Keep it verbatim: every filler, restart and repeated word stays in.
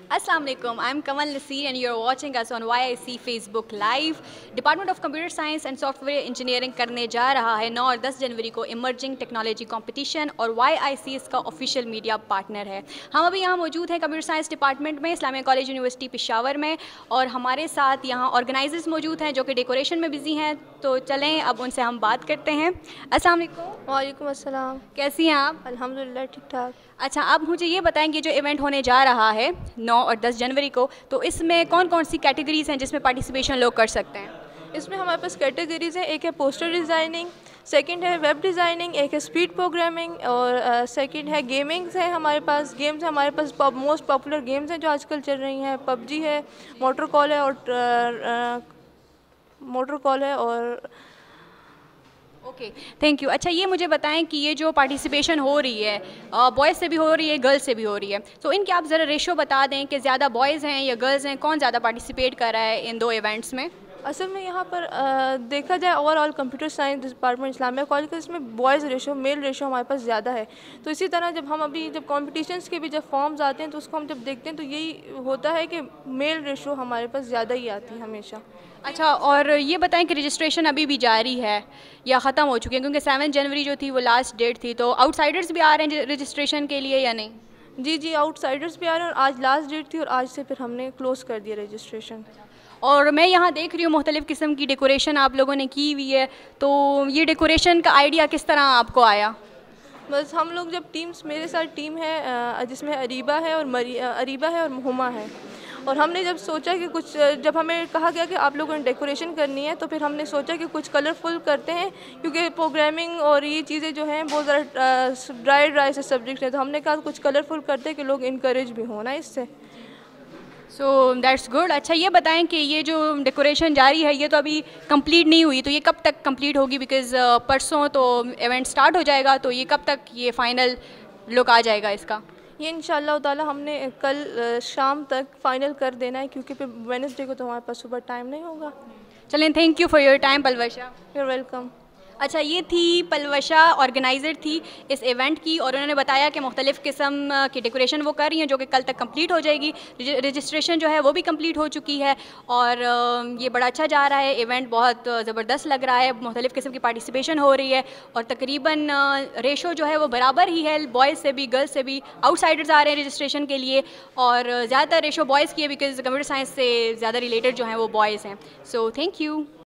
Assalamu alaikum. I'm Kanwal Naseer and you're watching us on Y I C Facebook Live. Department of computer science and software engineering करने जा रहा है नौ और दस जनवरी को इमर्जिंग टेक्नोलॉजी कंपटीशन और वाई आई सी इसका ऑफिशियल मीडिया पार्टनर है. हम अभी यहाँ मौजूद हैं कंप्यूटर साइंस डिपार्टमेंट में इस्लामिया कॉलेज यूनिवर्सिटी पेशावर में और हमारे साथ यहाँ ऑर्गेनाइजर्स मौजूद हैं जो कि डेकोरेशन में बिजी हैं. तो चलें अब उनसे हम बात करते हैं. अस्सलाम वालेकुम. वालेकुम अस्सलाम. कैसी हैं आप? अल्हम्दुलिल्लाह ठीक ठाक. अच्छा, आप मुझे ये बताएंगे जो इवेंट होने जा रहा है नौ और दस जनवरी को, तो इसमें कौन कौन सी कैटेगरीज़ हैं जिसमें पार्टिसिपेशन लोग कर सकते हैं? इसमें हमारे पास कैटेगरीज़ हैं. एक है पोस्टर डिज़ाइनिंग, सेकंड है वेब डिज़ाइनिंग, एक है स्पीड प्रोग्रामिंग और सेकंड है गेमिंग्स है. हमारे पास गेम्स है, हमारे पास मोस्ट पॉपुलर गेम्स हैं जो आजकल चल रही हैं. पबजी है, मोटर कॉल है और मोटर कॉल है और ओके, थैंक यू. अच्छा, ये मुझे बताएं कि ये जो पार्टिसिपेशन हो रही है बॉयज़ से भी हो रही है, गर्ल्स से भी हो रही है, तो इनके आप ज़रा रेशो बता दें कि ज़्यादा बॉयज़ हैं या गर्ल्स हैं, कौन ज़्यादा पार्टिसिपेट कर रहा है इन दो इवेंट्स में? असल में यहाँ पर आ, देखा जाए overall computer science department Islamia college का इसमें बॉयज़ रेशो मेल रेशो हमारे पास ज़्यादा है. तो इसी तरह जब हम अभी जब कॉम्पिटिशन्स के भी जब फॉर्म्स आते हैं तो उसको हम जब देखते हैं तो यही होता है कि मेल रेशो हमारे पास ज़्यादा ही आती है हमेशा. अच्छा, और ये बताएं कि रजिस्ट्रेशन अभी भी जारी है या ख़त्म हो चुकी है? क्योंकि सेवन जनवरी जो थी वो लास्ट डेट थी, तो आउटसाइडर्स भी आ रहे हैं रजिस्ट्रेशन के लिए या नहीं? जी जी आउटसाइडर्स भी आ रहे हैं और आज लास्ट डेट थी और आज से फिर हमने क्लोज़ कर दिया रजिस्ट्रेशन. और मैं यहाँ देख रही हूँ मुख्तलिफ़ किस्म की डेकोरेशन आप लोगों ने की हुई है, तो ये डेकोरेशन का आइडिया किस तरह आपको आया? बस हम लोग जब टीम्स मेरे साथ टीम है जिसमें अरीबा है और मरी अरीबा है और हुमा है, और हमने जब सोचा कि कुछ जब हमें कहा गया कि आप लोगों ने डेकोरेशन करनी है तो फिर हमने सोचा कि कुछ कलरफुल करते हैं क्योंकि प्रोग्रामिंग और ये चीज़ें जो हैं बहुत ज़्यादा ड्राई ड्राई से सब्जेक्ट हैं. तो हमने कहा कुछ कलरफुल करते हैं कि लोग इनकरेज भी होना इससे. So that's good. अच्छा, ये बताएं कि ये जो डेकोरेशन जारी है ये तो अभी कंप्लीट नहीं हुई, तो ये कब तक कंप्लीट होगी? बिकॉज़ uh, परसों तो इवेंट स्टार्ट हो जाएगा, तो ये कब तक ये फाइनल लुक आ जाएगा इसका? ये इंशाअल्लाह ताला हमने कल शाम तक फ़ाइनल कर देना है क्योंकि फिर वेडनेसडे को तो हमारे पास सुबह टाइम नहीं होगा. चलें, thank you for your time Palwasha. You are welcome. अच्छा, ये थी पलवशा, ऑर्गेनाइज़र थी इस इवेंट की, और उन्होंने बताया कि मुख्तलिफ़ किस्म की डेकोरेशन वो कर रही हैं जो कि कल तक कंप्लीट हो जाएगी. रजिस्ट्रेशन जो है वो भी कंप्लीट हो चुकी है और ये बड़ा अच्छा जा रहा है. इवेंट बहुत ज़बरदस्त लग रहा है, मुख्तलिफ़ किस्म की पार्टिसिपेशन हो रही है और तकरीबन रेशो जो है वो बराबर ही है, बॉयज़ से भी गर्ल्स से भी. आउटसाइडर्स आ रहे हैं रजिस्ट्रेशन के लिए और ज़्यादातर रेशो बॉयज़ की है बिकॉज़ कंप्यूटर साइंस से ज़्यादा रिलेटेड जो हैं वो बॉयज़ हैं. So thank you.